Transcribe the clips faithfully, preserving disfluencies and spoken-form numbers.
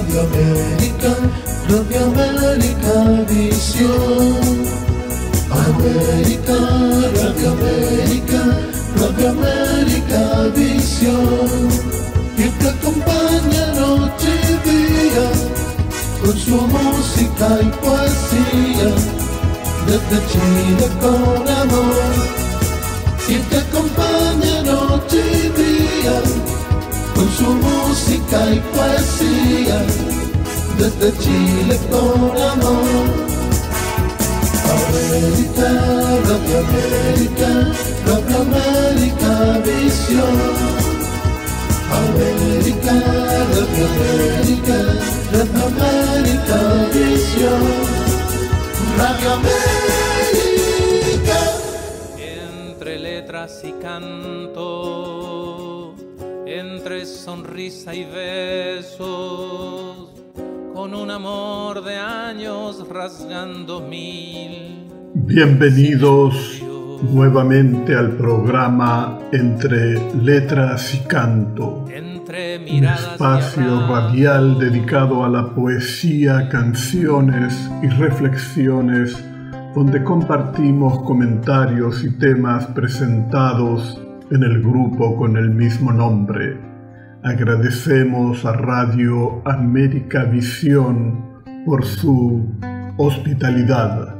Radio América, Radio América Visión. América, Radio América, Radio América Visión. Que te acompaña noche y día con su música y poesía. Desde Chile con amor. Que te acompaña noche y día con su música y poesía, desde Chile con amor. América, Radio América, Radio América Visión. América, Radio América, Radio América Visión. Radio América. Entre letras y canto, entre sonrisa y besos, con un amor de años rasgando mil. Bienvenidos nuevamente al programa Entre Letras y Canto, Entre un espacio radial dedicado a la poesía, canciones y reflexiones, donde compartimos comentarios y temas presentados en el grupo con el mismo nombre. Agradecemos a Radio América Visión por su hospitalidad.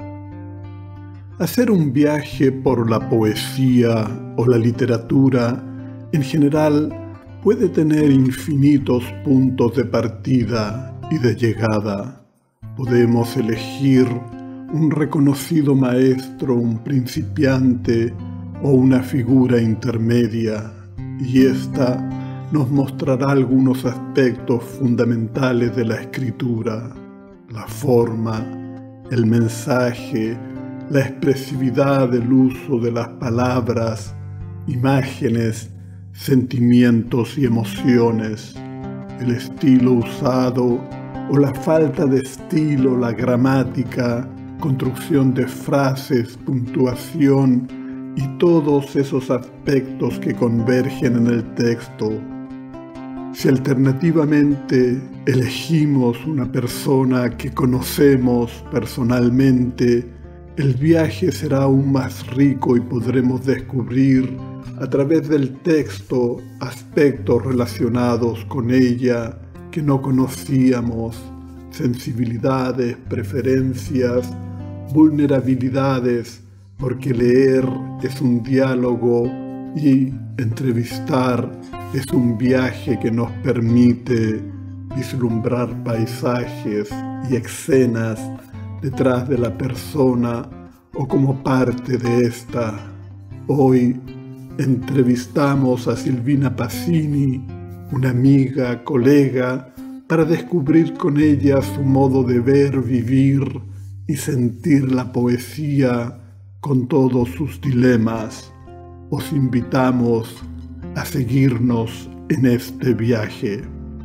Hacer un viaje por la poesía o la literatura en general puede tener infinitos puntos de partida y de llegada. Podemos elegir un reconocido maestro, un principiante o una figura intermedia, y ésta nos mostrará algunos aspectos fundamentales de la escritura: la forma, el mensaje, la expresividad del uso de las palabras, imágenes, sentimientos y emociones, el estilo usado o la falta de estilo, la gramática, construcción de frases, puntuación y todos esos aspectos que convergen en el texto. Si alternativamente elegimos una persona que conocemos personalmente, el viaje será aún más rico y podremos descubrir a través del texto aspectos relacionados con ella que no conocíamos, sensibilidades, preferencias, vulnerabilidades, porque leer es un diálogo y entrevistar es un viaje que nos permite vislumbrar paisajes y escenas detrás de la persona o como parte de esta. Hoy entrevistamos a Silvina Pacini, una amiga, colega, para descubrir con ella su modo de ver, vivir y sentir la poesía con todos sus dilemas. Os invitamos a seguirnos en este viaje.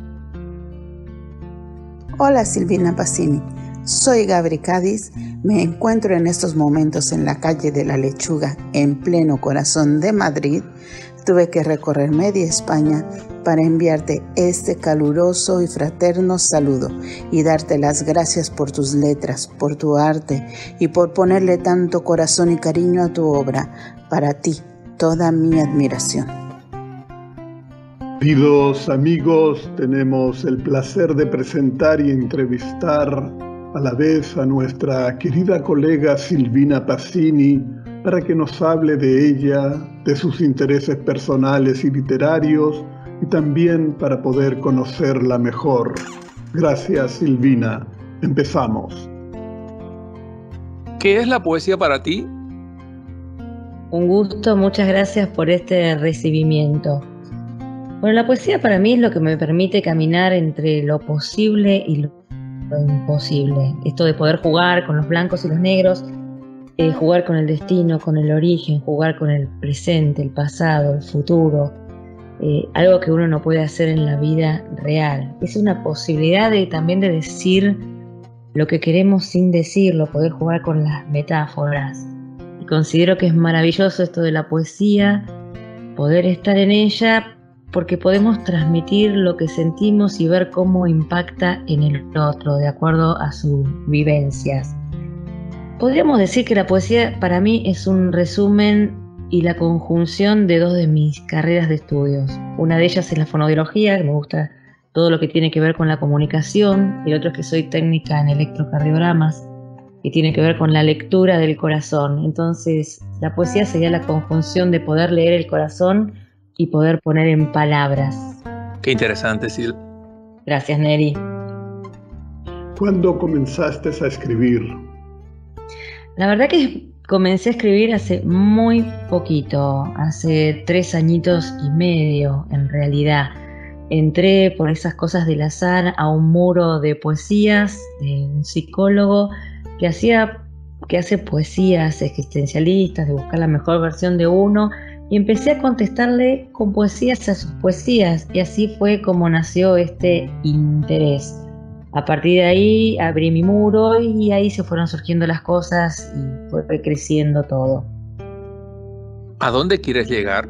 Hola Silvina Pacini, soy Gabri Cádiz, me encuentro en estos momentos en la calle de la Lechuga, en pleno corazón de Madrid. Tuve que recorrer media España para enviarte este caluroso y fraterno saludo y darte las gracias por tus letras, por tu arte y por ponerle tanto corazón y cariño a tu obra. Para ti, toda mi admiración. Queridos amigos, tenemos el placer de presentar y entrevistar a la vez a nuestra querida colega Silvina Pacini para que nos hable de ella, de sus intereses personales y literarios, y también para poder conocerla mejor. Gracias, Silvina. Empezamos. ¿Qué es la poesía para ti? Un gusto, muchas gracias por este recibimiento. Bueno, la poesía para mí es lo que me permite caminar entre lo posible y lo imposible. Esto de poder jugar con los blancos y los negros, eh, jugar con el destino, con el origen, jugar con el presente, el pasado, el futuro. Eh, algo que uno no puede hacer en la vida real. Es una posibilidad de, también de decir lo que queremos sin decirlo, poder jugar con las metáforas. Y considero que es maravilloso esto de la poesía, poder estar en ella porque podemos transmitir lo que sentimos y ver cómo impacta en el otro de acuerdo a sus vivencias. Podríamos decir que la poesía para mí es un resumen y la conjunción de dos de mis carreras de estudios. Una de ellas es la fonoaudiología, que me gusta todo lo que tiene que ver con la comunicación, y el otro es que soy técnica en electrocardiogramas, que tiene que ver con la lectura del corazón. Entonces, la poesía sería la conjunción de poder leer el corazón y poder poner en palabras. Qué interesante, Sil. Gracias, Neri. ¿Cuándo comenzaste a escribir? La verdad que comencé a escribir hace muy poquito, hace tres añitos y medio en realidad. Entré por esas cosas del azar a un muro de poesías de un psicólogo que hacía, que hace poesías existencialistas, de buscar la mejor versión de uno, y empecé a contestarle con poesías a sus poesías, y así fue como nació este interés. A partir de ahí abrí mi muro y ahí se fueron surgiendo las cosas y fue creciendo todo. ¿A dónde quieres llegar?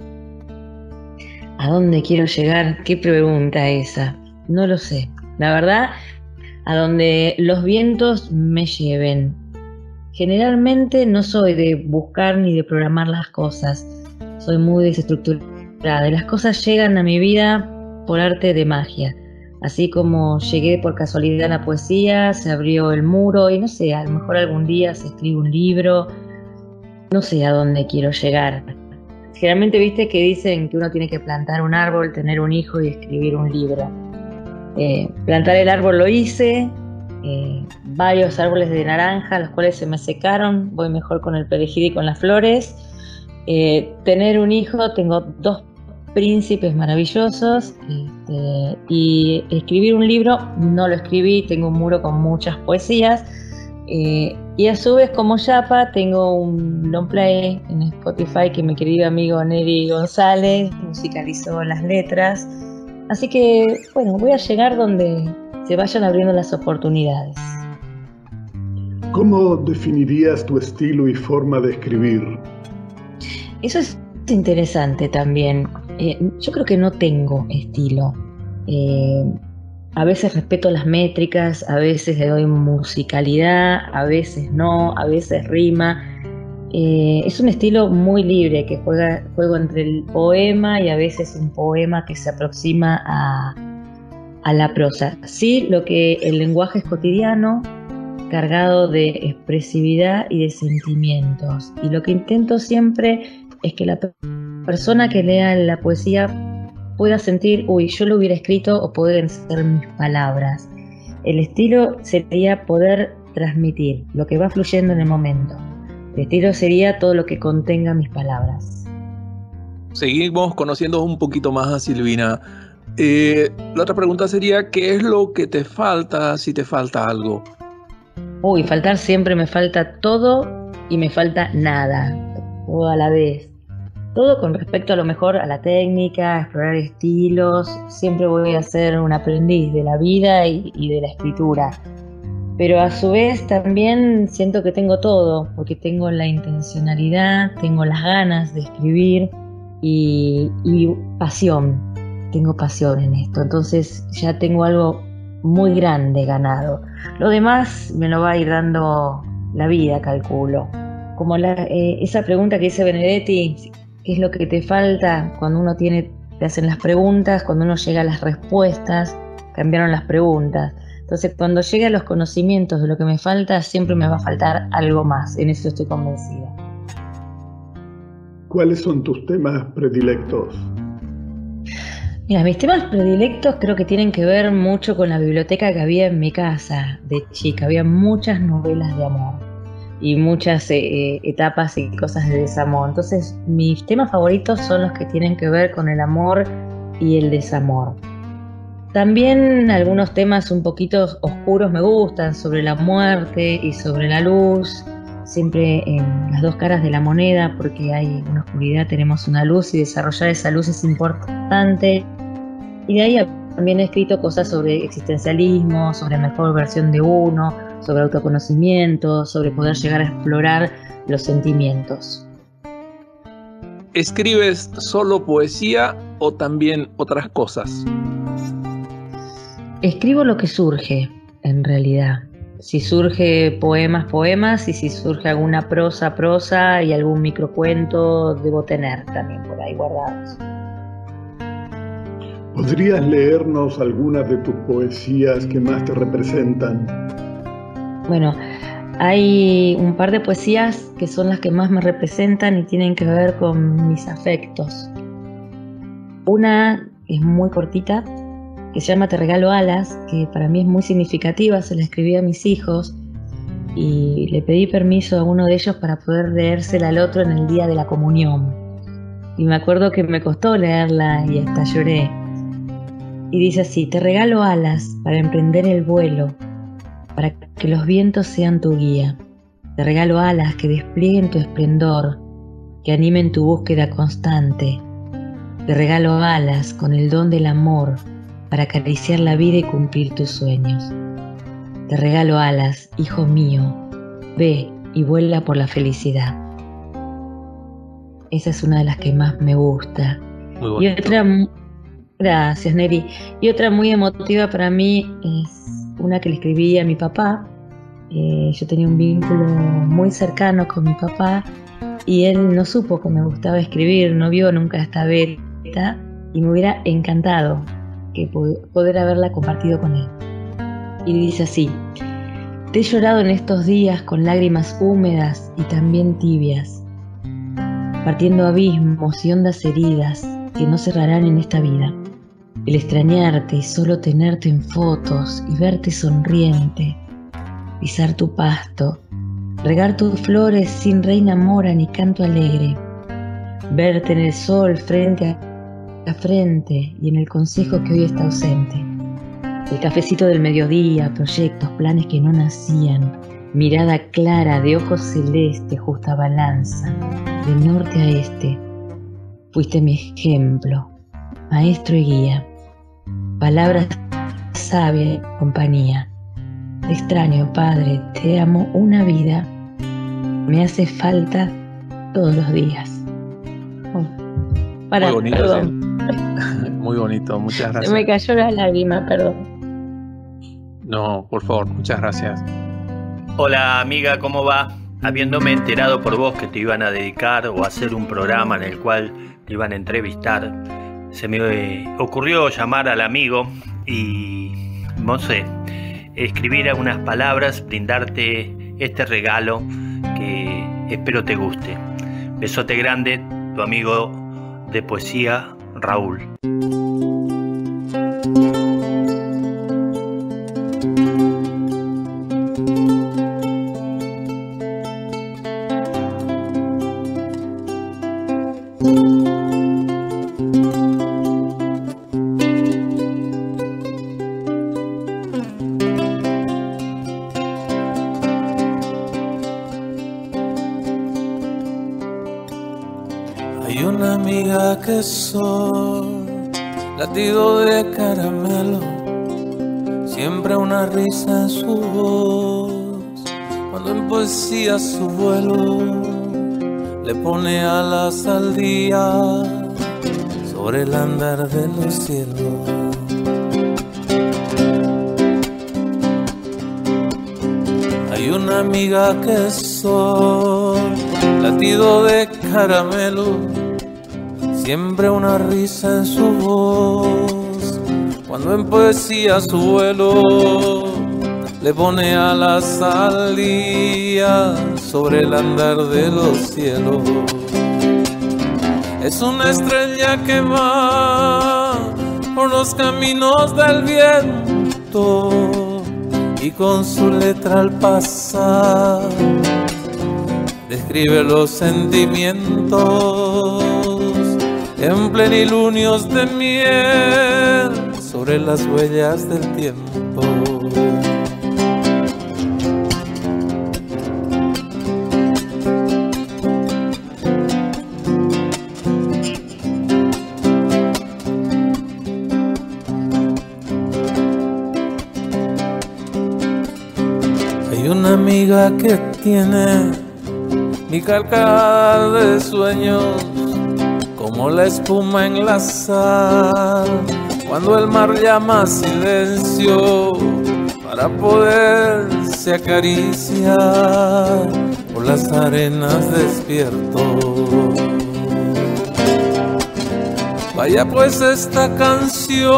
¿A dónde quiero llegar? Qué pregunta esa. No lo sé. La verdad, a donde los vientos me lleven. Generalmente no soy de buscar ni de programar las cosas. Soy muy desestructurada y las cosas llegan a mi vida por arte de magia. Así como llegué por casualidad a la poesía, se abrió el muro y no sé, a lo mejor algún día se escribe un libro. No sé a dónde quiero llegar. Generalmente viste que dicen que uno tiene que plantar un árbol, tener un hijo y escribir un libro. Eh, plantar el árbol lo hice, eh, varios árboles de naranja, los cuales se me secaron, voy mejor con el perejil y con las flores. Eh, tener un hijo, tengo dos príncipes maravillosos, este, y escribir un libro no lo escribí, tengo un muro con muchas poesías, eh, y a su vez como yapa tengo un long play en Spotify que mi querido amigo Neri González musicalizó las letras, así que bueno, voy a llegar donde se vayan abriendo las oportunidades. ¿Cómo definirías tu estilo y forma de escribir? Eso es interesante también. Eh, yo creo que no tengo estilo. Eh, a veces respeto las métricas, a veces le doy musicalidad, a veces no, a veces rima. Eh, es un estilo muy libre que juega, juego entre el poema y a veces un poema que se aproxima a, a la prosa. Sí, lo que el lenguaje es cotidiano, cargado de expresividad y de sentimientos. Y lo que intento siempre es que la persona que lea la poesía pueda sentir, uy, yo lo hubiera escrito o pueden ser mis palabras. El estilo sería poder transmitir lo que va fluyendo en el momento. El estilo sería todo lo que contenga mis palabras. Seguimos conociendo un poquito más a Silvina. Eh, la otra pregunta sería, ¿qué es lo que te falta si te falta algo? Uy, faltar siempre me falta todo y me falta nada, todo a la vez. Todo con respecto a lo mejor a la técnica, a explorar estilos. Siempre voy a ser un aprendiz de la vida y, y de la escritura. Pero a su vez también siento que tengo todo, porque tengo la intencionalidad, tengo las ganas de escribir y, y pasión. Tengo pasión en esto, entonces ya tengo algo muy grande ganado. Lo demás me lo va a ir dando la vida, calculo. Como la, eh, esa pregunta que dice Benedetti, ¿qué es lo que te falta? Cuando uno tiene, te hacen las preguntas, cuando uno llega a las respuestas, cambiaron las preguntas. Entonces, cuando llegue a los conocimientos de lo que me falta, siempre me va a faltar algo más. En eso estoy convencida. ¿Cuáles son tus temas predilectos? Mira, mis temas predilectos creo que tienen que ver mucho con la biblioteca que había en mi casa de chica. Había muchas novelas de amor y muchas eh, etapas y cosas de desamor. Entonces, mis temas favoritos son los que tienen que ver con el amor y el desamor. También algunos temas un poquito oscuros me gustan, sobre la muerte y sobre la luz, siempre en las dos caras de la moneda, porque hay una oscuridad, tenemos una luz y desarrollar esa luz es importante. Y de ahí también he escrito cosas sobre existencialismo, sobre mejor versión de uno, sobre autoconocimiento, sobre poder llegar a explorar los sentimientos. ¿Escribes solo poesía o también otras cosas? Escribo lo que surge, en realidad. Si surge poemas, poemas, y si surge alguna prosa, prosa, y algún microcuento debo tener también por ahí guardados. ¿Podrías leernos algunas de tus poesías que más te representan? Bueno, hay un par de poesías que son las que más me representan y tienen que ver con mis afectos. Una es muy cortita, que se llama Te regalo alas, que para mí es muy significativa, se la escribí a mis hijos y le pedí permiso a uno de ellos para poder leérsela al otro en el día de la comunión. Y me acuerdo que me costó leerla y hasta lloré. Y dice así: te regalo alas para emprender el vuelo, para que los vientos sean tu guía. Te regalo alas que desplieguen tu esplendor, que animen tu búsqueda constante. Te regalo alas con el don del amor, para acariciar la vida y cumplir tus sueños. Te regalo alas, hijo mío, ve y vuela por la felicidad. Esa es una de las que más me gusta. Muy y otra, gracias Neri, y otra muy emotiva para mí es una que le escribí a mi papá. Eh, yo tenía un vínculo muy cercano con mi papá y él no supo que me gustaba escribir, no vio nunca esta beta y me hubiera encantado que poder haberla compartido con él. Y dice así: te he llorado en estos días con lágrimas húmedas y también tibias, partiendo abismos y hondas heridas que no cerrarán en esta vida. El extrañarte y solo tenerte en fotos y verte sonriente, pisar tu pasto, regar tus flores sin reina mora ni canto alegre, verte en el sol frente a a frente y en el consejo que hoy está ausente. El cafecito del mediodía, proyectos, planes que no nacían, mirada clara de ojos celeste, justa balanza, de norte a este. Fuiste mi ejemplo, maestro y guía, palabras sabia y compañía. Te extraño, Padre, te amo una vida, me hace falta todos los días. Oh, para, Muy bonito, perdón. ¿sí? Muy bonito, muchas gracias. Se me cayó la lágrima, perdón. No, por favor, muchas gracias. Hola amiga, ¿cómo va? Habiéndome enterado por vos que te iban a dedicar o hacer un programa en el cual te iban a entrevistar, se me ocurrió llamar al amigo y, no sé, escribir algunas palabras, brindarte este regalo que espero te guste. Besote grande, tu amigo de poesía, Raúl. Hay una amiga que soy, latido de caramelo, siempre una risa en su voz, cuando en poesía su vuelo le pone alas al día sobre el andar de los cielos. Hay una amiga que soy, latido de caramelo, siempre una risa en su voz, cuando en poesía su vuelo le pone alas al día sobre el andar de los cielos. Es una estrella que va por los caminos del viento y con su letra al pasar describe los sentimientos en plenilunios de miel sobre las huellas del tiempo. Hay una amiga que tiene mi carcajada de sueños, como la espuma en la sal, cuando el mar llama a silencio para poderse acariciar por las arenas despierto. Vaya pues esta canción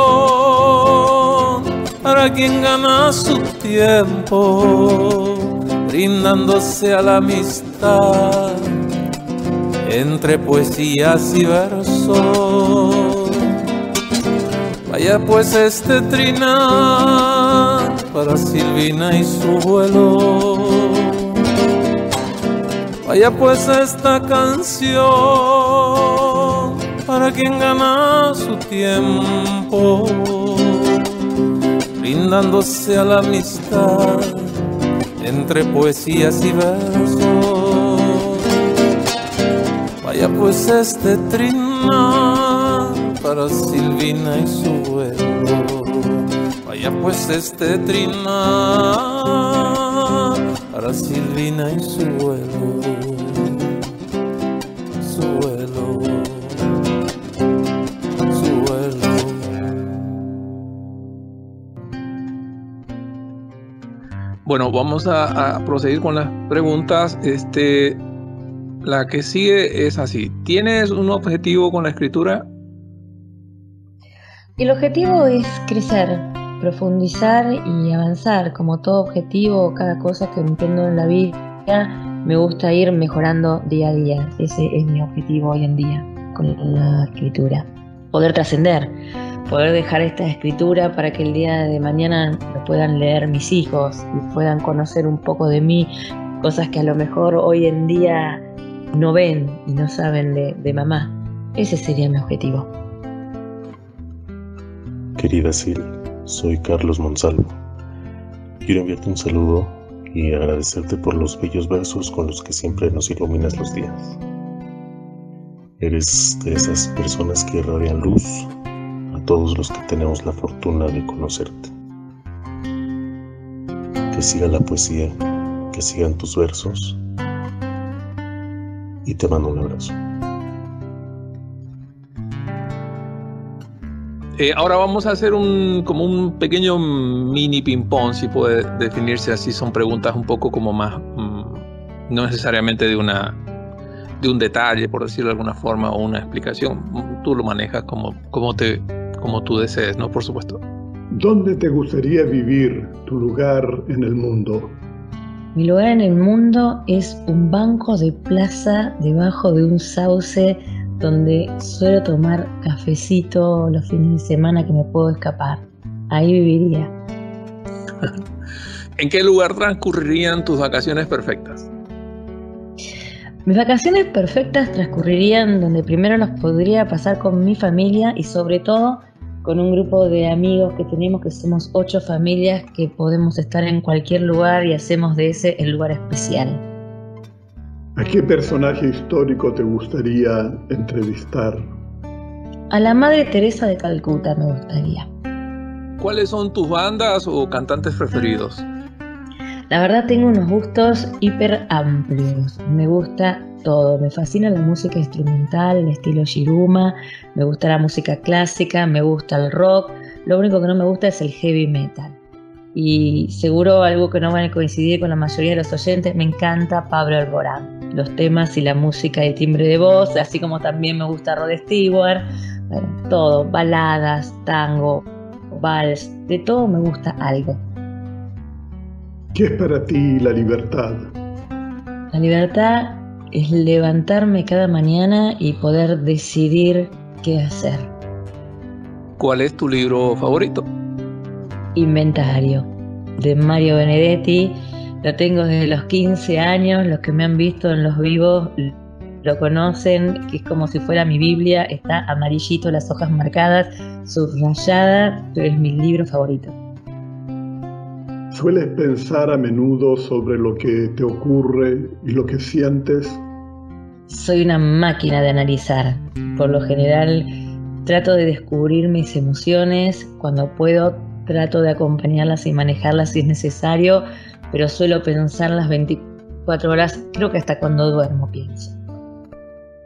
para quien gana su tiempo, brindándose a la amistad entre poesías y versos. Vaya pues este trinar para Silvina y su vuelo. Vaya pues esta canción para quien gana su tiempo, brindándose a la amistad entre poesías y versos. Vaya pues este trinar para Silvina y su vuelo. Vaya pues este trinar para Silvina y su vuelo. Su vuelo, su vuelo. Bueno, vamos a, a proseguir con las preguntas. Este, la que sigue es así. ¿Tienes un objetivo con la escritura? El objetivo es crecer, profundizar y avanzar. Como todo objetivo, cada cosa que emprendo en la vida, me gusta ir mejorando día a día. Ese es mi objetivo hoy en día con la escritura. Poder trascender, poder dejar esta escritura para que el día de mañana lo puedan leer mis hijos y puedan conocer un poco de mí, cosas que a lo mejor hoy en día no ven y no saben de, de mamá. Ese sería mi objetivo. Querida Sil, soy Carlos Monsalvo. Quiero enviarte un saludo y agradecerte por los bellos versos con los que siempre nos iluminas los días. Eres de esas personas que irradian luz a todos los que tenemos la fortuna de conocerte. Que siga la poesía, que sigan tus versos, y te mando un abrazo. Eh, ahora vamos a hacer un como un pequeño mini ping-pong, si puede definirse así. Son preguntas un poco como más, mmm, no necesariamente de una de un detalle, por decirlo de alguna forma, o una explicación. Tú lo manejas como, como, te, como tú desees, ¿no? Por supuesto. ¿Dónde te gustaría vivir, tu lugar en el mundo? Mi lugar en el mundo es un banco de plaza debajo de un sauce donde suelo tomar cafecito los fines de semana que me puedo escapar. Ahí viviría. ¿En qué lugar transcurrirían tus vacaciones perfectas? Mis vacaciones perfectas transcurrirían donde primero las podría pasar con mi familia y sobre todo con un grupo de amigos que tenemos, que somos ocho familias que podemos estar en cualquier lugar y hacemos de ese el lugar especial. ¿A qué personaje histórico te gustaría entrevistar? A la Madre Teresa de Calcuta me gustaría. ¿Cuáles son tus bandas o cantantes preferidos? La verdad tengo unos gustos hiper amplios. Me gusta todo. Me fascina la música instrumental, el estilo Shiruma. Me gusta la música clásica, me gusta el rock. Lo único que no me gusta es el heavy metal. Y seguro algo que no van a coincidir con la mayoría de los oyentes, me encanta Pablo Alborán. Los temas y la música y el timbre de voz, así como también me gusta Rod Stewart. Bueno, todo, baladas, tango, vals, de todo me gusta algo. ¿Qué es para ti la libertad? La libertad es levantarme cada mañana y poder decidir qué hacer. ¿Cuál es tu libro favorito? Inventario, de Mario Benedetti. Lo tengo desde los quince años. Los que me han visto en los vivos lo conocen, que es como si fuera mi Biblia. Está amarillito, las hojas marcadas, subrayada, pero es mi libro favorito. ¿Sueles pensar a menudo sobre lo que te ocurre y lo que sientes? Soy una máquina de analizar. Por lo general trato de descubrir mis emociones. Cuando puedo trato de acompañarlas y manejarlas si es necesario, pero suelo pensar las veinticuatro horas, creo que hasta cuando duermo pienso.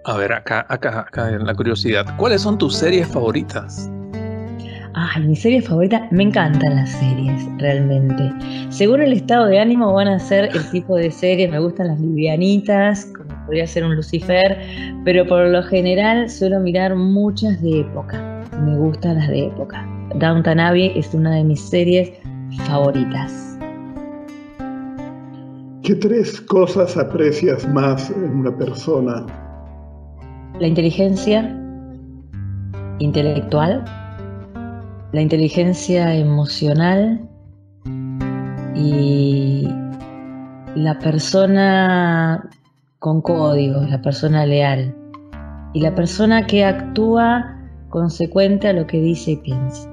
A ver, acá, acá, acá en la curiosidad. ¿Cuáles son tus series favoritas? Ay, mi serie favorita, me encantan las series, realmente. Según el estado de ánimo van a ser el tipo de series, me gustan las livianitas, como podría ser un Lucifer, pero por lo general suelo mirar muchas de época. Me gustan las de época. Downton Abbey es una de mis series favoritas. ¿Qué tres cosas aprecias más en una persona? La inteligencia intelectual, la inteligencia emocional y la persona con códigos, la persona leal y la persona que actúa consecuente a lo que dice y piensa.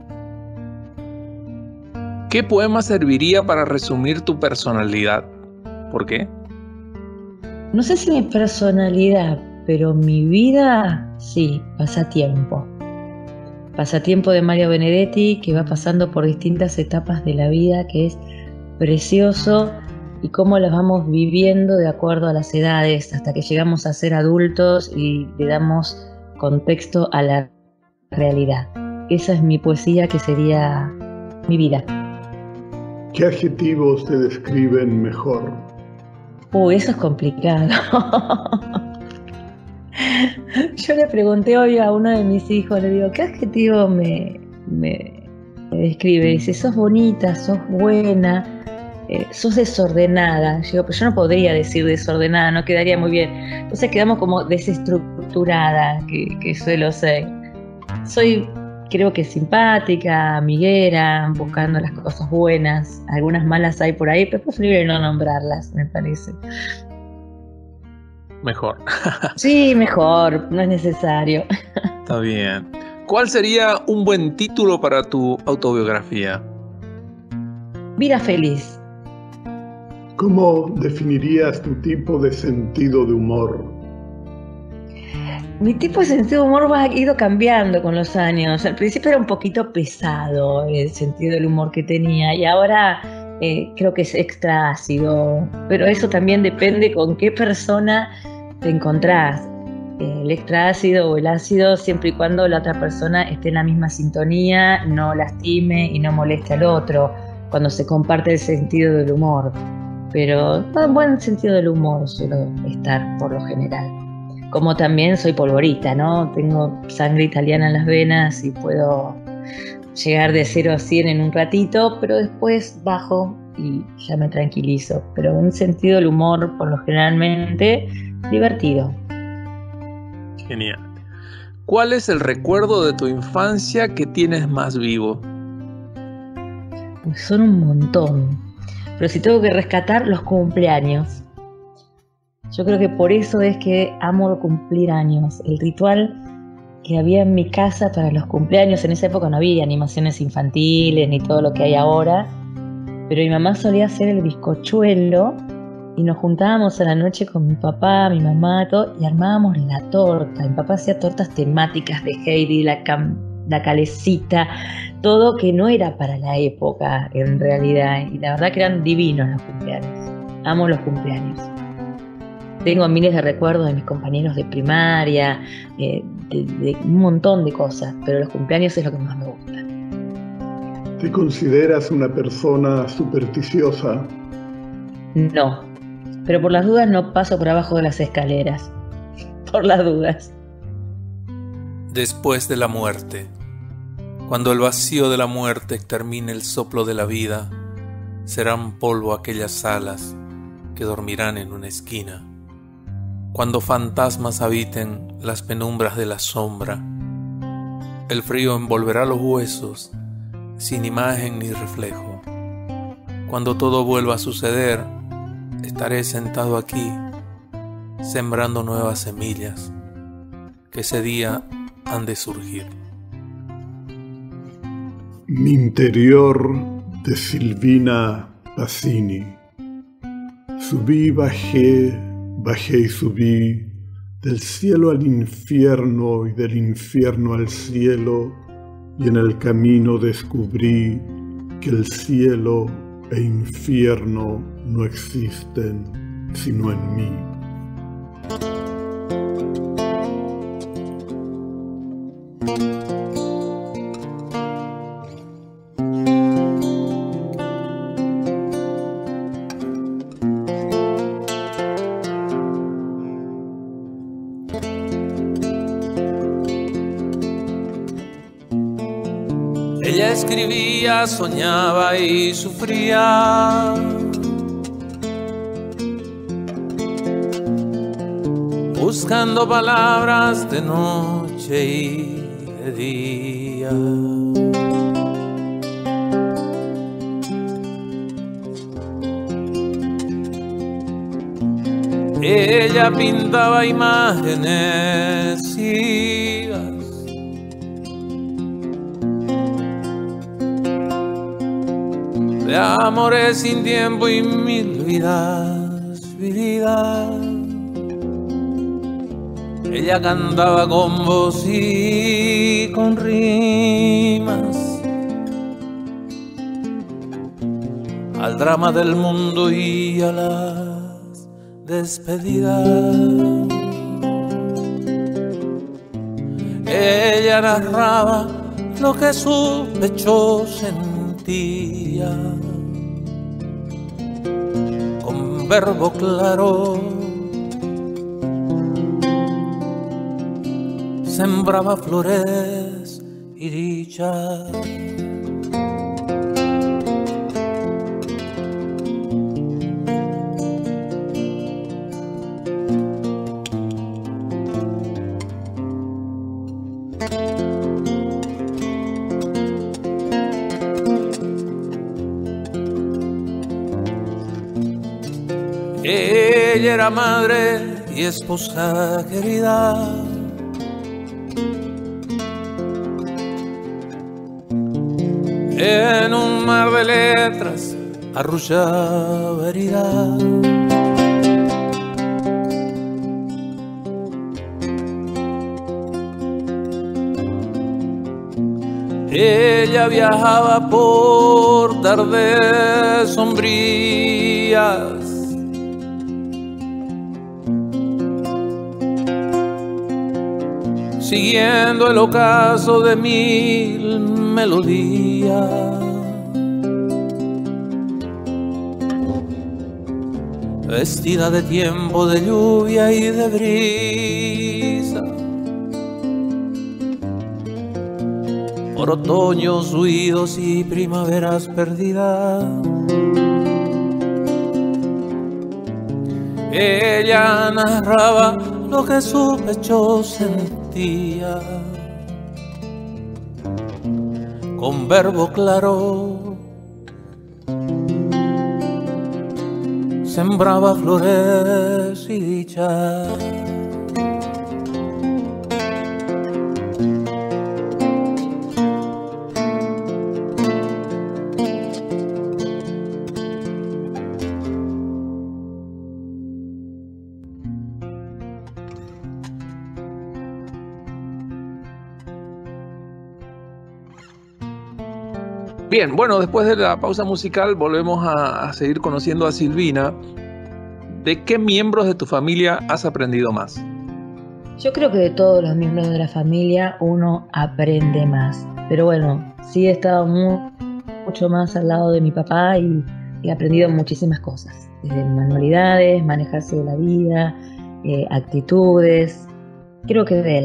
¿Qué poema serviría para resumir tu personalidad? ¿Por qué? No sé si mi personalidad, pero mi vida, sí, Pasatiempo. Pasatiempo de Mario Benedetti, que va pasando por distintas etapas de la vida, que es precioso, y cómo las vamos viviendo de acuerdo a las edades, hasta que llegamos a ser adultos y le damos contexto a la realidad. Esa es mi poesía, que sería mi vida. ¿Qué adjetivos te describen mejor? Uy, eso es complicado. Yo le pregunté hoy a uno de mis hijos, le digo, ¿qué adjetivo me, me, me describe? Dice, sos bonita, sos buena, eh, sos desordenada. Yo digo, pero yo no podría decir desordenada, no quedaría muy bien. Entonces quedamos como desestructurada, que, que suelo ser. Soy, creo que simpática, amiguera, buscando las cosas buenas. Algunas malas hay por ahí, pero es preferible no nombrarlas, me parece. Mejor. Sí, mejor, no es necesario. Está bien. ¿Cuál sería un buen título para tu autobiografía? Vida feliz. ¿Cómo definirías tu tipo de sentido de humor? Mi tipo de sentido de humor ha ido cambiando con los años. Al principio era un poquito pesado el sentido del humor que tenía y ahora eh, creo que es extra ácido. Pero eso también depende con qué persona te encontrás. El extra ácido o el ácido, siempre y cuando la otra persona esté en la misma sintonía, no lastime y no moleste al otro, cuando se comparte el sentido del humor. Pero un buen sentido del humor suelo estar por lo general. Como también soy polvorita, ¿no? Tengo sangre italiana en las venas y puedo llegar de cero a cien en un ratito, pero después bajo y ya me tranquilizo. Pero un sentido del humor, por lo generalmente, divertido. Genial. ¿Cuál es el recuerdo de tu infancia que tienes más vivo? Pues son un montón. Pero si tengo que rescatar, los cumpleaños. Yo creo que por eso es que amo cumplir años. El ritual que había en mi casa para los cumpleaños, en esa época no había animaciones infantiles ni todo lo que hay ahora, pero mi mamá solía hacer el bizcochuelo y nos juntábamos a la noche con mi papá, mi mamá, todo, y armábamos la torta. Mi papá hacía tortas temáticas de Heidi, la, cam, la calecita, todo que no era para la época en realidad, y la verdad que eran divinos los cumpleaños. Amo los cumpleaños. Tengo miles de recuerdos de mis compañeros de primaria, eh, de, de un montón de cosas, pero los cumpleaños es lo que más me gusta. ¿Te consideras una persona supersticiosa? No, pero por las dudas no paso por abajo de las escaleras. Por las dudas. Después de la muerte, cuando el vacío de la muerte extermine el soplo de la vida, serán polvo aquellas alas que dormirán en una esquina. Cuando fantasmas habiten las penumbras de la sombra, el frío envolverá los huesos sin imagen ni reflejo. Cuando todo vuelva a suceder, estaré sentado aquí, sembrando nuevas semillas que ese día han de surgir. Mi interior, de Silvina Pasini. Subí, bajé, bajé y subí, del cielo al infierno y del infierno al cielo, y en el camino descubrí que el cielo e infierno no existen sino en mí. Ella escribía, soñaba y sufría. Buscando palabras de noche y de día. Ella pintaba imágenes ciegas de amores sin tiempo y mil vidas vividas. Ella cantaba con voz y con rimas al drama del mundo y a las despedidas. Ella narraba lo que su pecho sentía con verbo claro. Sembraba flores y dicha. Ella era madre y esposa querida. En un mar de letras arrullaba herida. Ella viajaba por tardes sombrías, siguiendo el ocaso de mil melodías. Vestida de tiempo, de lluvia y de brisa, por otoños huidos y primaveras perdidas. Ella narraba lo que su pecho sentía con verbo claro. Sembraba flores y dicha. Bien, bueno, después de la pausa musical volvemos a, a seguir conociendo a Silvina. ¿De qué miembros de tu familia has aprendido más? Yo creo que de todos los miembros de la familia uno aprende más. Pero bueno, sí he estado muy, mucho más al lado de mi papá y he aprendido muchísimas cosas. Desde manualidades, manejarse de la vida, eh, actitudes. Creo que de él.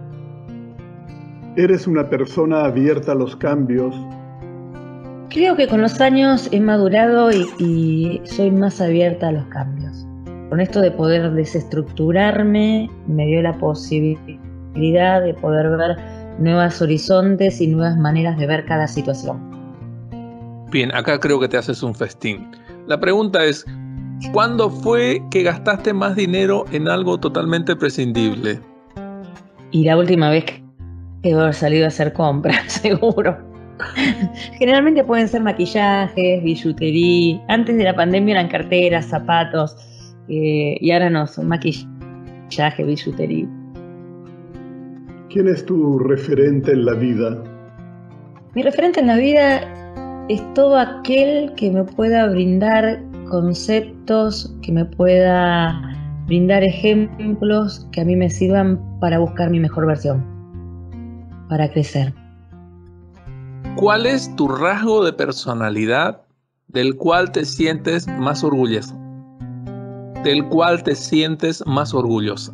¿Eres una persona abierta a los cambios? Creo que con los años he madurado y, y soy más abierta a los cambios. Con esto de poder desestructurarme, me dio la posibilidad de poder ver nuevos horizontes y nuevas maneras de ver cada situación. Bien, acá creo que te haces un festín. La pregunta es, ¿cuándo fue que gastaste más dinero en algo totalmente prescindible? Y la última vez que he salido a hacer compras, seguro. Generalmente pueden ser maquillajes, billutería. Antes de la pandemia eran carteras, zapatos, eh, y ahora no, son maquillaje, billutería. ¿Quién es tu referente en la vida? Mi referente en la vida es todo aquel que me pueda brindar conceptos, que me pueda brindar ejemplos que a mí me sirvan para buscar mi mejor versión, para crecer. ¿Cuál es tu rasgo de personalidad del cual te sientes más orgulloso? Del cual te sientes más orgullosa.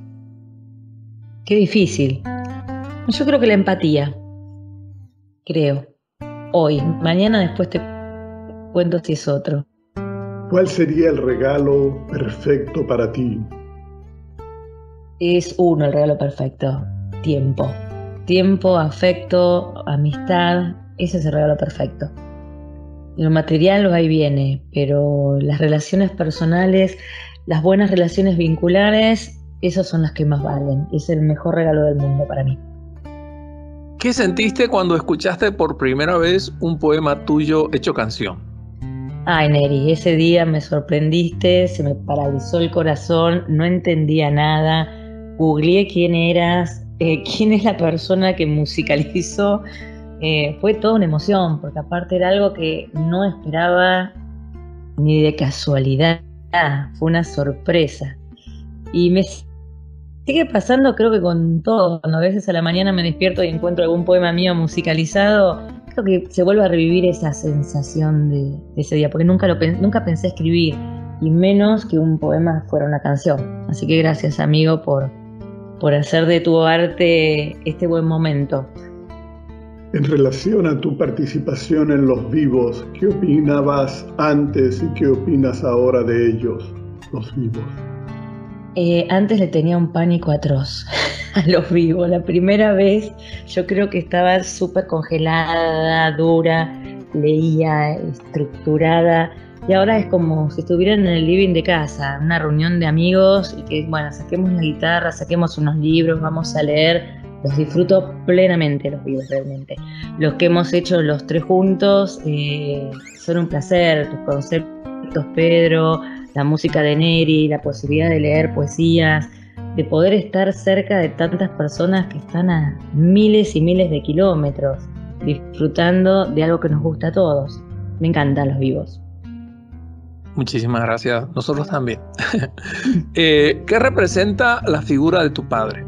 Qué difícil. Yo creo que la empatía. Creo. hoy. Mañana después te cuento si es otro. ¿Cuál sería el regalo perfecto para ti? Es uno el regalo perfecto. Tiempo. Tiempo, afecto, amistad. Ese es el regalo perfecto. Lo material va y viene, pero las relaciones personales, las buenas relaciones vinculares, esas son las que más valen. Es el mejor regalo del mundo para mí. ¿Qué sentiste cuando escuchaste por primera vez un poema tuyo hecho canción? Ay, Neri, ese día me sorprendiste, se me paralizó el corazón, no entendía nada, googleé quién eras, eh, quién es la persona que musicalizó. Eh, fue toda una emoción, porque aparte era algo que no esperaba ni de casualidad, fue una sorpresa. Y me sigue pasando, creo que con todo, cuando a veces a la mañana me despierto y encuentro algún poema mío musicalizado, creo que se vuelve a revivir esa sensación de, de ese día, porque nunca, lo, nunca pensé escribir, y menos que un poema fuera una canción. Así que gracias, amigo, por, por hacer de tu arte este buen momento. En relación a tu participación en Los Vivos, ¿qué opinabas antes y qué opinas ahora de ellos, Los Vivos? Eh, antes le tenía un pánico atroz a Los Vivos. La primera vez yo creo que estaba súper congelada, dura, leía, estructurada, y ahora es como si estuvieran en el living de casa, una reunión de amigos, y que, bueno, saquemos la guitarra, saquemos unos libros, vamos a leer. Los disfruto plenamente, Los Vivos, realmente. Los que hemos hecho los tres juntos eh, son un placer. Tus conceptos, Pedro, la música de Neri, la posibilidad de leer poesías, de poder estar cerca de tantas personas que están a miles y miles de kilómetros, disfrutando de algo que nos gusta a todos. Me encantan Los Vivos. Muchísimas gracias. Nosotros también. eh, ¿Qué representa la figura de tu padre?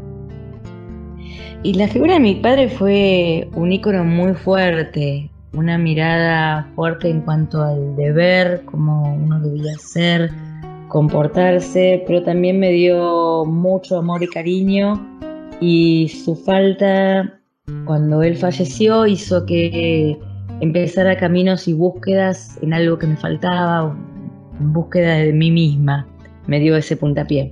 Y la figura de mi padre fue un ícono muy fuerte, una mirada fuerte en cuanto al deber, cómo uno debía ser, comportarse, pero también me dio mucho amor y cariño, y su falta cuando él falleció hizo que empezara caminos y búsquedas en algo que me faltaba, en búsqueda de mí misma. Me dio ese puntapié.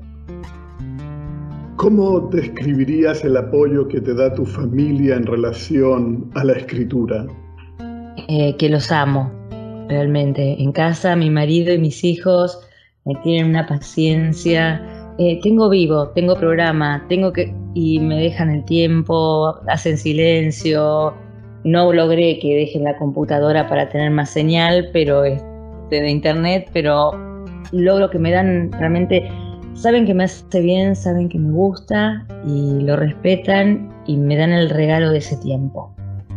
¿Cómo describirías el apoyo que te da tu familia en relación a la escritura? Eh, que los amo, realmente. En casa, mi marido y mis hijos me tienen una paciencia. Eh, tengo vivo, tengo programa, tengo que y me dejan el tiempo, hacen silencio. No logré que dejen la computadora para tener más señal, pero este, de internet, pero logro que me dan realmente. Saben que me hace bien, saben que me gusta y lo respetan y me dan el regalo de ese tiempo.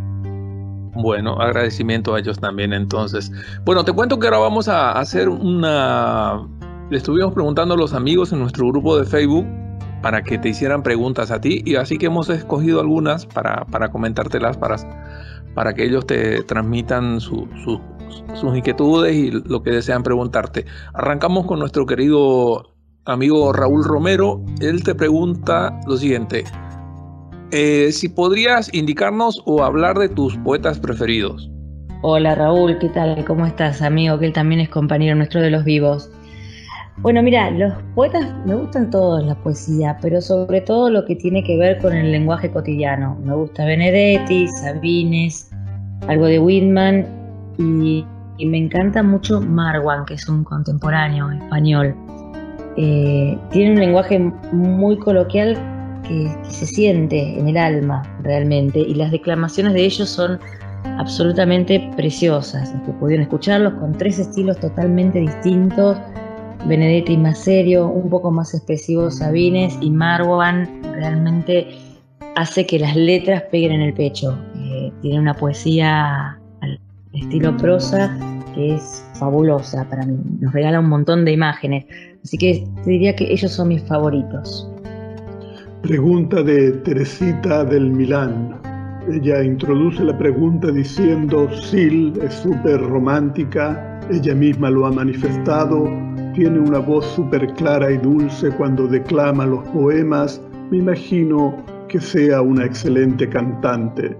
Bueno, agradecimiento a ellos también entonces. Bueno, te cuento que ahora vamos a hacer una... Le estuvimos preguntando a los amigos en nuestro grupo de Facebook para que te hicieran preguntas a ti, y así que hemos escogido algunas para, para comentártelas, para, para que ellos te transmitan su, su, sus inquietudes y lo que desean preguntarte. Arrancamos con nuestro querido amigo Raúl Romero. Él te pregunta lo siguiente: eh, si podrías indicarnos o hablar de tus poetas preferidos. Hola Raúl, ¿qué tal? ¿Cómo estás, amigo? Que él también es compañero nuestro de Los Vivos. Bueno, mira, los poetas me gustan todos, la poesía, pero sobre todo lo que tiene que ver con el lenguaje cotidiano. Me gusta Benedetti, Sabines, algo de Whitman, y, y me encanta mucho Marwan, que es un contemporáneo español. Eh, tiene un lenguaje muy coloquial que, que se siente en el alma realmente, y las declamaciones de ellos son absolutamente preciosas. Los que pudieron escucharlos, con tres estilos totalmente distintos: Benedetti más serio, un poco más expresivo Sabines, y Marwan realmente hace que las letras peguen en el pecho. Eh, tiene una poesía al estilo prosa que es fabulosa para mí, nos regala un montón de imágenes, así que te diría que ellos son mis favoritos. Pregunta de Teresita del Milán. Ella introduce la pregunta diciendo: Sil es súper romántica, ella misma lo ha manifestado, tiene una voz súper clara y dulce cuando declama los poemas, me imagino que sea una excelente cantante.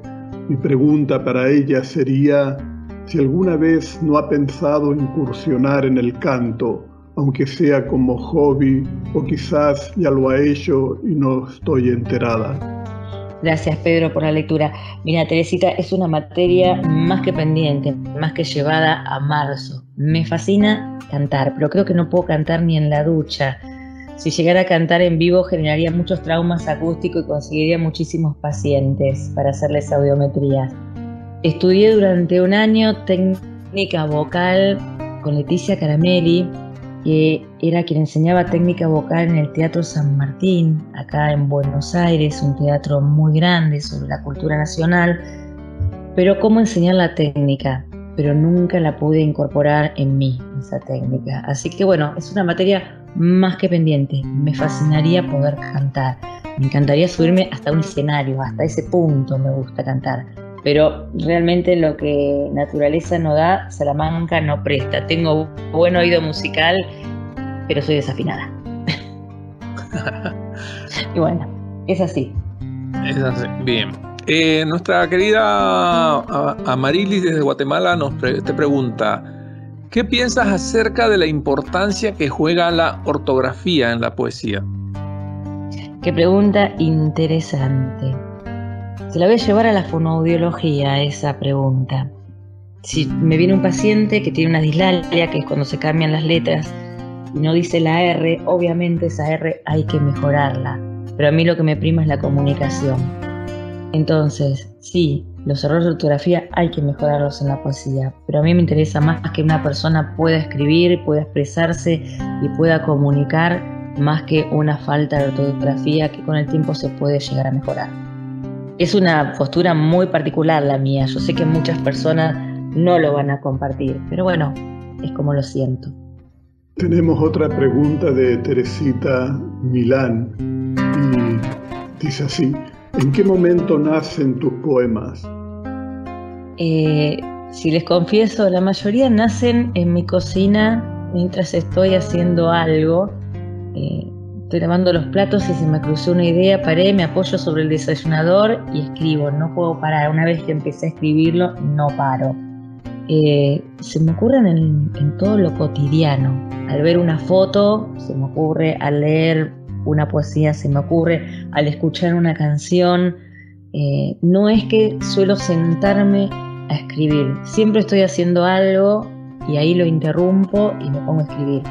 Mi pregunta para ella sería si alguna vez no ha pensado incursionar en el canto, aunque sea como hobby, o quizás ya lo ha hecho y no estoy enterada. Gracias, Pedro, por la lectura. Mira, Teresita, es una materia más que pendiente, más que llevada a marzo. Me fascina cantar, pero creo que no puedo cantar ni en la ducha. Si llegara a cantar en vivo generaría muchos traumas acústicos y conseguiría muchísimos pacientes para hacerles audiometría. Estudié durante un año técnica vocal con Leticia Caramelli, que era quien enseñaba técnica vocal en el Teatro San Martín, acá en Buenos Aires, un teatro muy grande sobre la cultura nacional. Pero cómo enseñar la técnica, pero nunca la pude incorporar en mí, esa técnica. Así que bueno, es una materia más que pendiente. Me fascinaría poder cantar. Me encantaría subirme hasta un escenario, hasta ese punto me gusta cantar. Pero realmente lo que naturaleza no da, Salamanca no presta. Tengo buen oído musical, pero soy desafinada. Y bueno, es así. Es así, bien. Eh, nuestra querida Amarilis desde Guatemala nos pre- te pregunta: ¿qué piensas acerca de la importancia que juega la ortografía en la poesía? Qué pregunta interesante. Se la voy a llevar a la fonoaudiología esa pregunta. Si me viene un paciente que tiene una dislalia, que es cuando se cambian las letras y no dice la R, obviamente esa R hay que mejorarla. Pero a mí lo que me prima es la comunicación. Entonces, sí, los errores de ortografía hay que mejorarlos en la poesía, pero a mí me interesa más que una persona pueda escribir, pueda expresarse y pueda comunicar, más que una falta de ortografía que con el tiempo se puede llegar a mejorar. Es una postura muy particular la mía, yo sé que muchas personas no lo van a compartir, pero bueno, es como lo siento. Tenemos otra pregunta de Teresita Milán y dice así: ¿en qué momento nacen tus poemas? Eh, si les confieso, la mayoría nacen en mi cocina mientras estoy haciendo algo. Eh, estoy lavando los platos y se me cruzó una idea, paré, me apoyo sobre el desayunador y escribo. No puedo parar. Una vez que empecé a escribirlo, no paro. Eh, se me ocurren en, en todo lo cotidiano. Al ver una foto, se me ocurre. Al leer una poesía, se me ocurre. Al escuchar una canción. Eh, no es que suelo sentarme a escribir. Siempre estoy haciendo algo y ahí lo interrumpo y me pongo a escribir.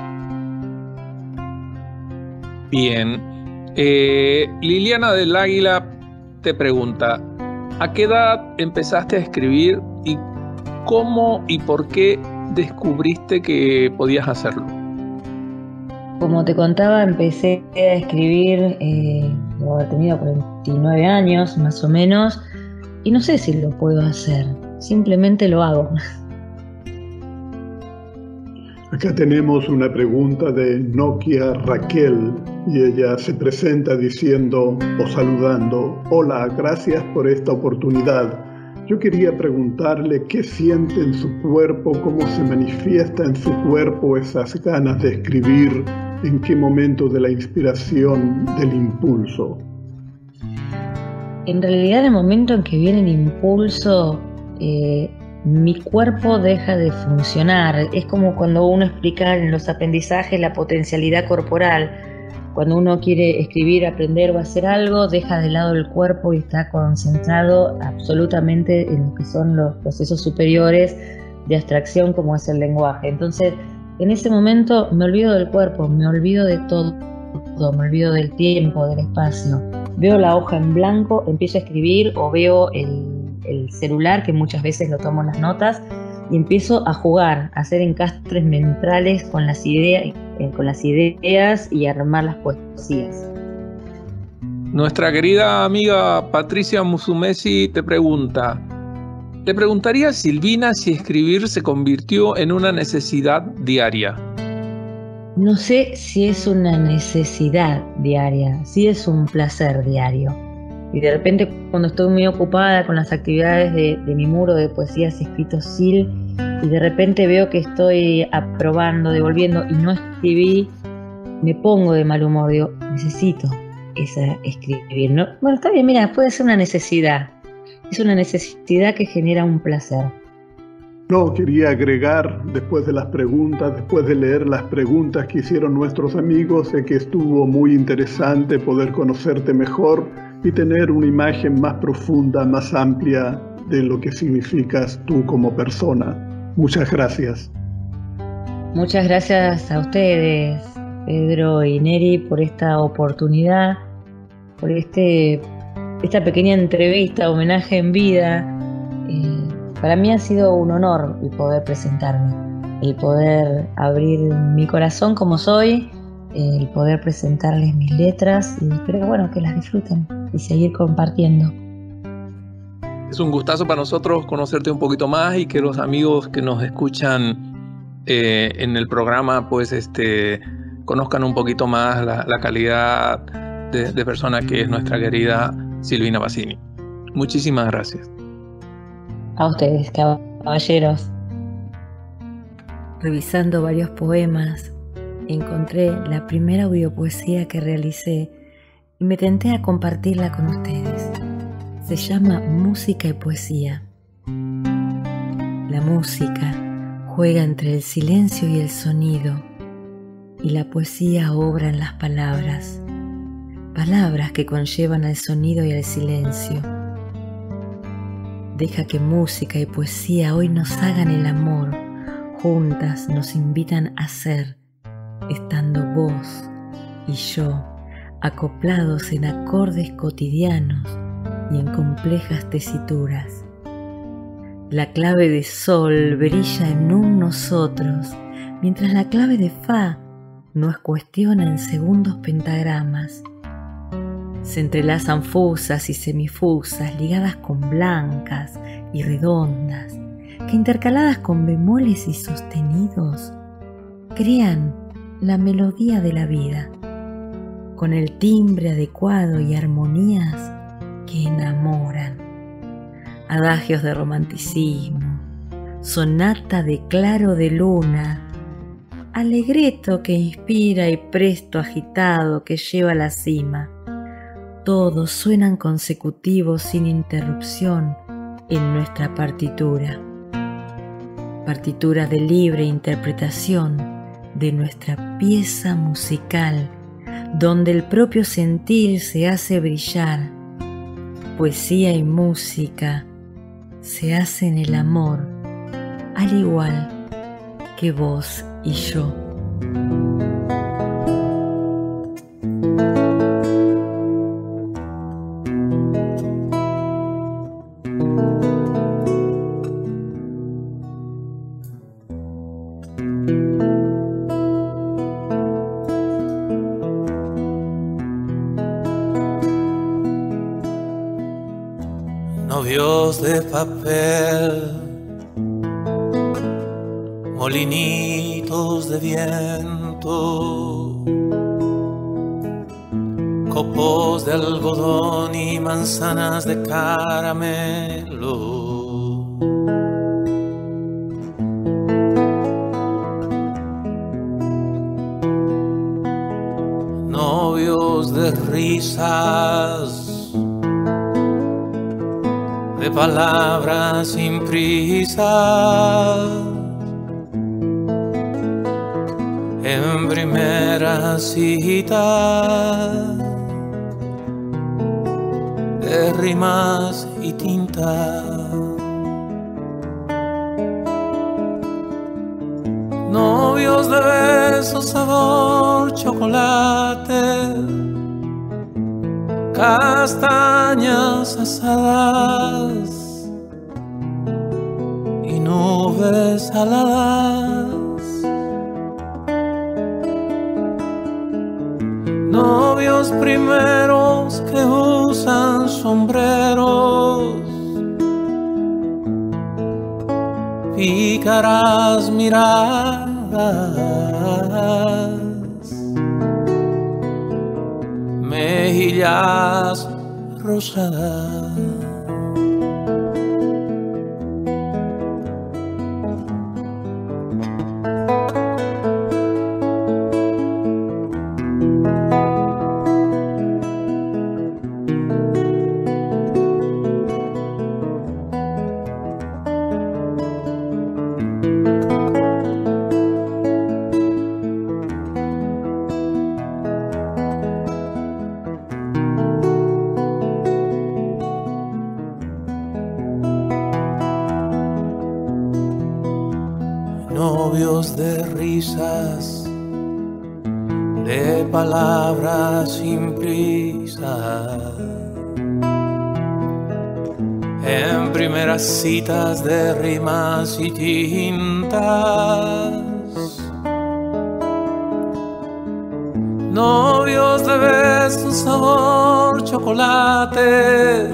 Bien. Eh, Liliana del Águila te pregunta: ¿a qué edad empezaste a escribir y cómo y por qué descubriste que podías hacerlo? Como te contaba, empecé a escribir, eh, debo haber tenido cuarenta y nueve años más o menos, y no sé si lo puedo hacer, simplemente lo hago. Acá tenemos una pregunta de Nokia Raquel y ella se presenta diciendo o saludando: hola, gracias por esta oportunidad. Yo quería preguntarle qué siente en su cuerpo, cómo se manifiesta en su cuerpo esas ganas de escribir, en qué momento de la inspiración, del impulso. En realidad, en el momento en que viene el impulso, eh, mi cuerpo deja de funcionar. Es como cuando uno explica en los aprendizajes la potencialidad corporal. Cuando uno quiere escribir, aprender o hacer algo, deja de lado el cuerpo y está concentrado absolutamente en lo que son los procesos superiores de abstracción, como es el lenguaje. Entonces, en ese momento me olvido del cuerpo, me olvido de todo, me olvido del tiempo, del espacio. Veo la hoja en blanco, empiezo a escribir, o veo el, el celular, que muchas veces lo tomo en las notas, y empiezo a jugar, a hacer encastres mentales con las ideas, eh, con las ideas y a armar las poesías. Nuestra querida amiga Patricia Musumesi te pregunta: ¿te preguntaría, Silvina, si escribir se convirtió en una necesidad diaria? No sé si es una necesidad diaria, sí es un placer diario. Y de repente, cuando estoy muy ocupada con las actividades de, de mi muro de poesías escritos S I L, y de repente veo que estoy aprobando, devolviendo y no escribí, me pongo de mal humor, digo, necesito esa escribir, ¿no? Bueno, está bien, mira, puede ser una necesidad. es una necesidad que genera un placer. No, quería agregar, después de las preguntas, después de leer las preguntas que hicieron nuestros amigos, de que estuvo muy interesante poder conocerte mejor y tener una imagen más profunda, más amplia de lo que significas tú como persona. Muchas gracias. Muchas gracias a ustedes, Pedro y Neri, por esta oportunidad, por este, esta pequeña entrevista, homenaje en vida. Eh, para mí ha sido un honor el poder presentarme, el poder abrir mi corazón como soy, el poder presentarles mis letras y espero bueno, que las disfruten y seguir compartiendo. Es un gustazo para nosotros conocerte un poquito más y que los amigos que nos escuchan eh, en el programa pues este, conozcan un poquito más la, la calidad de, de persona que es nuestra querida Silvina Bassini. Muchísimas gracias. A ustedes, caballeros. Revisando varios poemas, encontré la primera audiopoesía que realicé y me tenté a compartirla con ustedes. Se llama Música y Poesía. La música juega entre el silencio y el sonido, y la poesía obra en las palabras, palabras que conllevan al sonido y al silencio. Deja que música y poesía hoy nos hagan el amor, juntas nos invitan a ser, estando vos y yo, acoplados en acordes cotidianos y en complejas tesituras. La clave de sol brilla en un nosotros, mientras la clave de fa nos cuestiona en segundos pentagramas. Se entrelazan fusas y semifusas ligadas con blancas y redondas, que intercaladas con bemoles y sostenidos, crean la melodía de la vida, con el timbre adecuado y armonías que enamoran. Adagios de romanticismo, sonata de claro de luna, alegreto que inspira y presto agitado que lleva a la cima. Todos suenan consecutivos sin interrupción en nuestra partitura. Partitura de libre interpretación de nuestra pieza musical, donde el propio sentir se hace brillar. Poesía y música se hacen el amor, al igual que vos y yo. Novios de papel, molinitos de viento, copos de algodón y manzanas de caramelo. Novios de risas, de palabras sin prisa, en primera cita, de rimas y tinta. Novios de besos sabor chocolate, castañas asadas y nubes aladas. Novios primeros que usan sombreros, pícaras miradas, mejillas rosadas. novios de risas, de palabras sin prisa, en primeras citas de rimas y tintas, novios de besos sabor chocolate,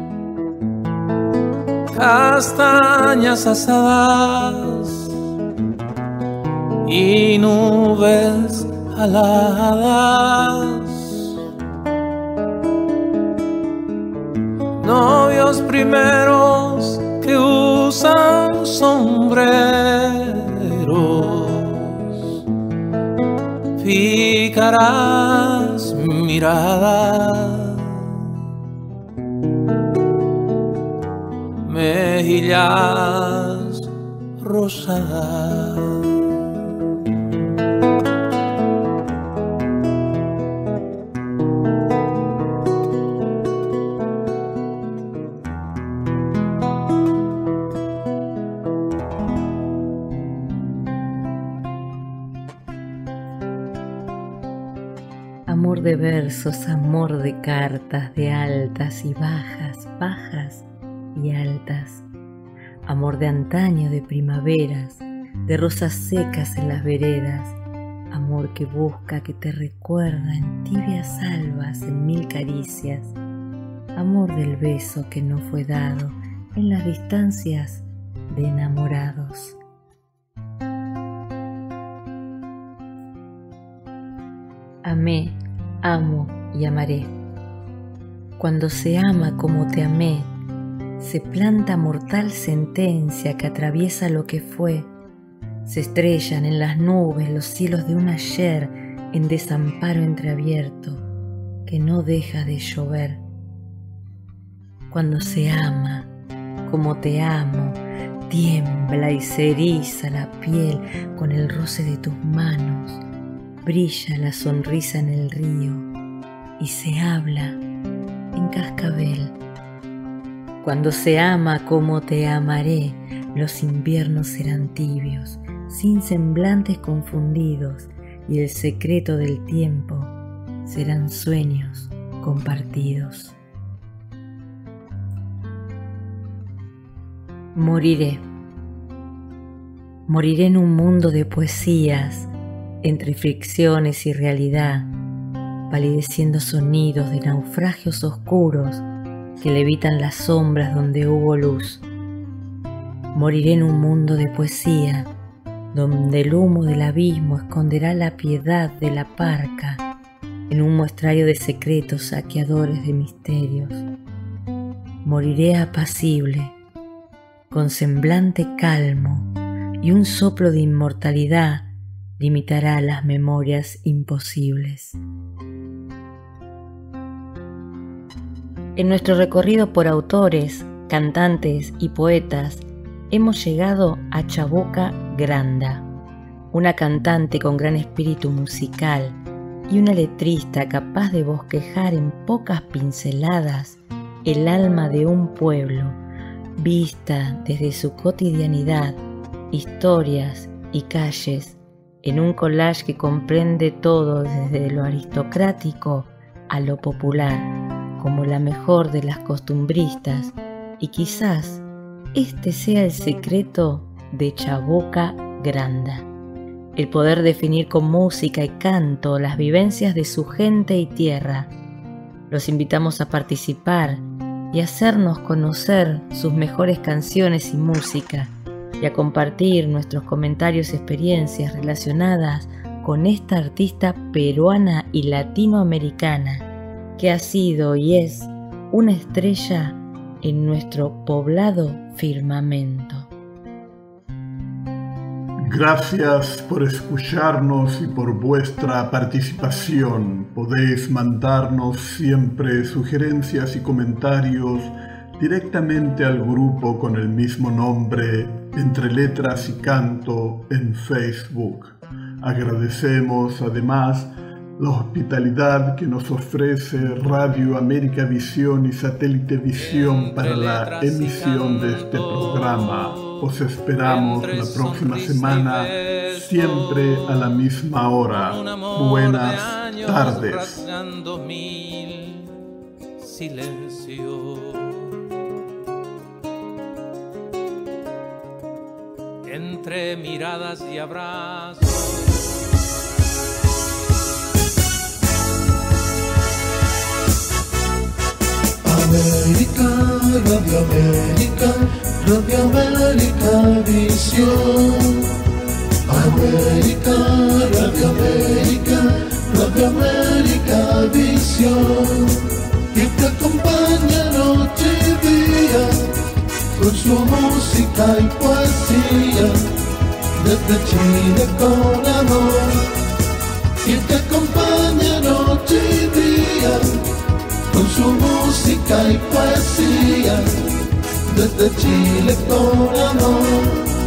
castañas asadas y nubes aladas, novios primeros que usan sombreros, pícaras miradas, mejillas rosadas. Amor de versos, amor de cartas, de altas y bajas, bajas y altas. Amor de antaño, de primaveras, de rosas secas en las veredas. Amor que busca, que te recuerda en tibias albas, en mil caricias. Amor del beso que no fue dado en las distancias de enamorados. Amé, amo y amaré. Cuando se ama como te amé, se planta mortal sentencia que atraviesa lo que fue. Se estrellan en las nubes los cielos de un ayer en desamparo entreabierto que no deja de llover. Cuando se ama como te amo, tiembla y se eriza la piel con el roce de tus manos. Brilla la sonrisa en el río y se habla en cascabel. Cuando se ama como te amaré, los inviernos serán tibios, sin semblantes confundidos, y el secreto del tiempo serán sueños compartidos. Moriré. Moriré en un mundo de poesías, entre ficciones y realidad, palideciendo sonidos de naufragios oscuros que levitan las sombras donde hubo luz. Moriré en un mundo de poesía, donde el humo del abismo esconderá la piedad de la parca, en un muestrario de secretos saqueadores de misterios. Moriré apacible, con semblante calmo, y un soplo de inmortalidad limitará las memorias imposibles. En nuestro recorrido por autores, cantantes y poetas, hemos llegado a Chaboca Granda, una cantante con gran espíritu musical y una letrista capaz de bosquejar en pocas pinceladas el alma de un pueblo, vista desde su cotidianidad, historias y calles, en un collage que comprende todo desde lo aristocrático a lo popular, como la mejor de las costumbristas, y quizás este sea el secreto de Chaboca Granda, el poder definir con música y canto las vivencias de su gente y tierra. Los invitamos a participar y hacernos conocer sus mejores canciones y música, y a compartir nuestros comentarios y experiencias relacionadas con esta artista peruana y latinoamericana que ha sido y es una estrella en nuestro poblado firmamento. Gracias por escucharnos y por vuestra participación. Podéis mandarnos siempre sugerencias y comentarios directamente al grupo con el mismo nombre, Entre Letras y Canto, en Facebook. Agradecemos además la hospitalidad que nos ofrece Radio América Visión y Satélite Visión para la emisión de este programa. Os esperamos la próxima semana, siempre a la misma hora. Buenas tardes. Silencio. Entre miradas y abrazos. América, Radio América, Radio América Visión. América, Radio América, Radio América Visión. Y te acompaña noche y día con su música y poesía, desde Chile con amor. Y te acompaña noche y día con su música y poesía, desde Chile con amor.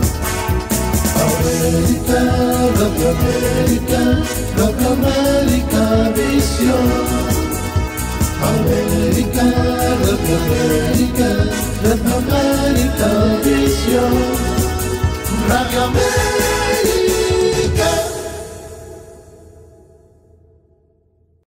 América, Radio América, Radio América Visión. América, Radio América, Radio América Visión. Radio América.